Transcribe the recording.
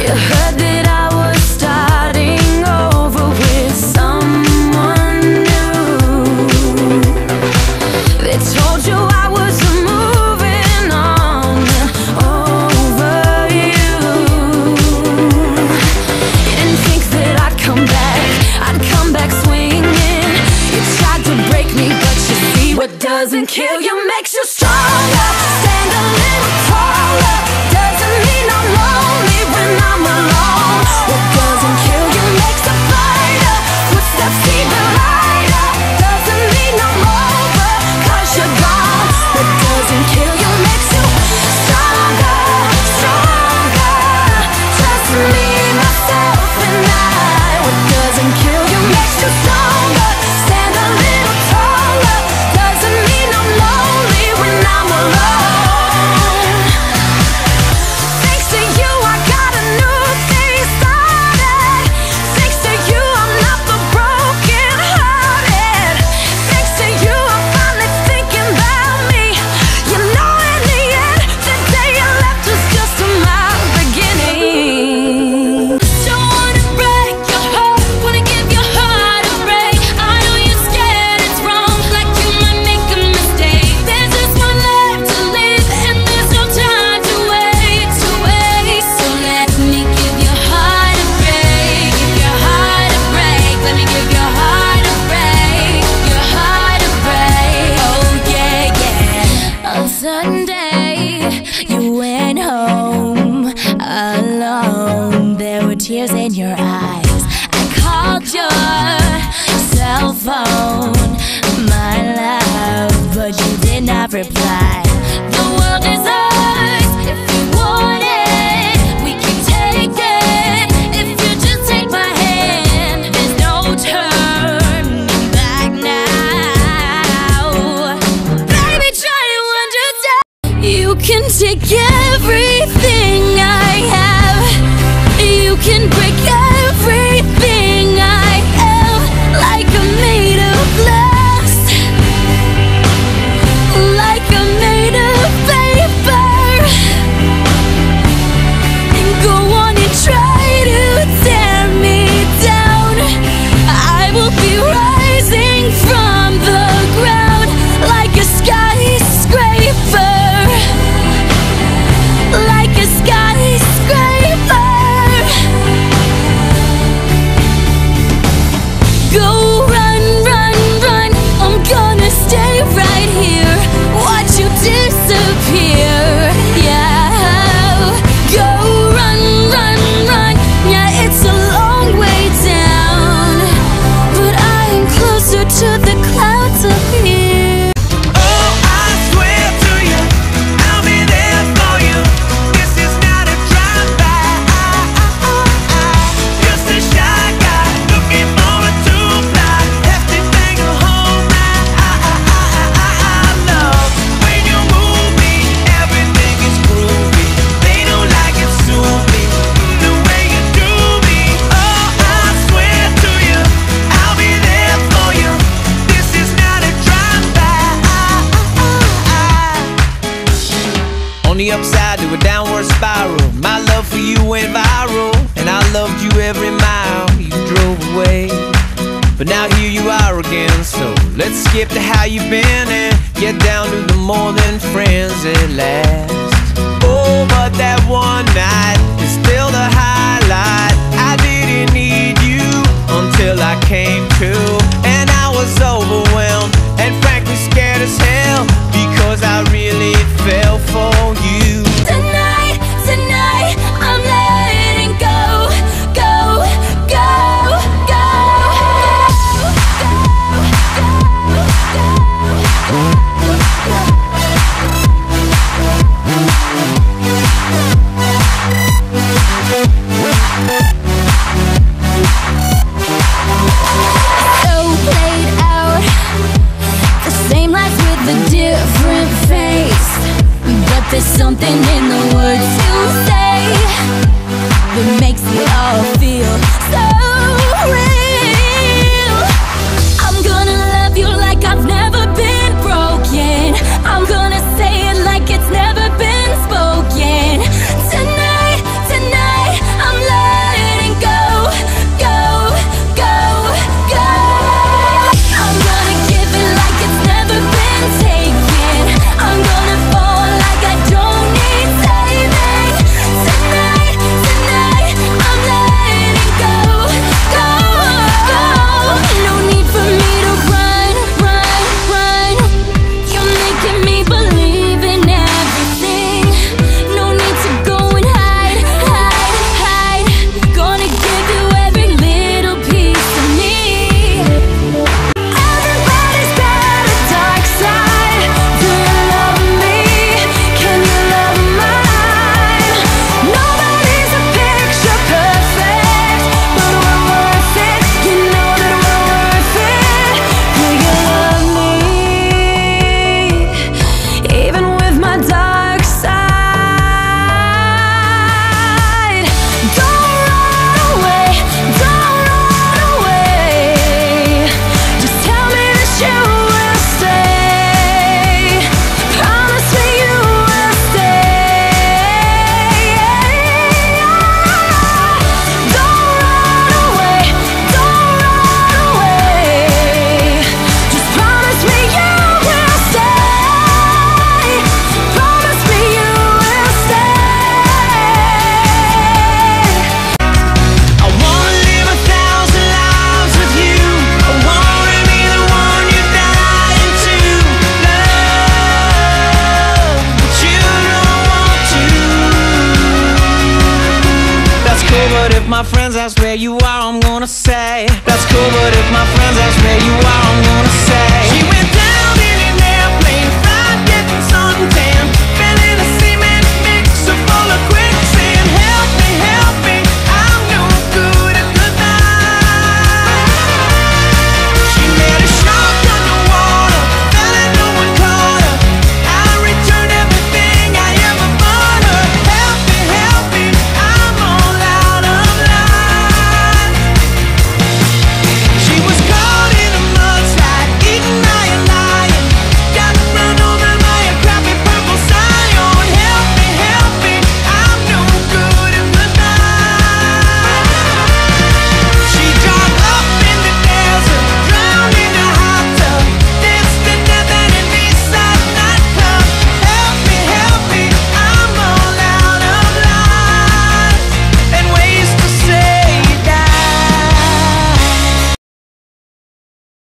You heard that I was starting over with someone new. They told you I was moving on over you. You didn't think that I'd come back swinging. You tried to break me, but you see what doesn't kill you makes you stronger. Stand a little taller. Doesn't mean I'm lonely when I'm alone. What doesn't kill you makes a fighter. Footsteps even lighter. Doesn't mean I'm over, 'cause you're gone. What doesn't kill you makes you stronger, stronger. Just me, myself, and I. What doesn't kill you makes you stronger. Stand a little taller. Doesn't mean I'm lonely when I'm alone. Thanks to you, I got a new thing started. Thanks to you, I'm not the broken hearted. Thanks to you, I'm finally thinking about me. You know, in the end, the day you left was just my beginning. Don't wanna break your heart, wanna give your heart a break. I know you're scared it's wrong, like you might make a mistake. There's just one life to live, and there's no time to wait, to wait. So let me give your heart a break, give your heart a break. Let me give your heart a break, your heart a break. Oh yeah, yeah. On Sunday, you went home alone. There were tears in your eyes. I called your cell phone, my love, but you did not reply. The world is ours if you want it. We can take it if you just take my hand. There's no turning back now. Baby, try to understand. You can take everything I have. You can break everything I am. Like I'm made of glass, like I'm made of paper. And go on and try to tear me down. I will be rising from the ground like a skyscraper, like a skyscraper. Go run, run, run. I'm gonna stay right here, watch you disappear. Yeah. Go run, run, run. Yeah, it's a long way down, but I am closer to the clouds up here. Oh, I swear to you, I'll be there for you. This is not a drive-by. Just a shy guy looking for a two-fly. Hefty thing to hold my I love when you move me. Everything is groovy. They don't like it, sue me. The way you do me. Oh, I swear to you, I'll be there for you. This is not a drive-by. On the upside to a downward spiral, my love for you went viral, and I loved you every mile you drove away. But now here you are again, so let's skip to how you've been and get down to the more than friends at last. Oh, but that one night is still the highlight. I didn't need you until I came to, and I was overwhelmed and frankly scared as hell, because I really fell for you. Tonight, tonight, I'm letting go, go, go, go, go, go, go. but if my friends ask where you are, I'm gonna say that's cool, but if my friends ask where you are, I'm gonna say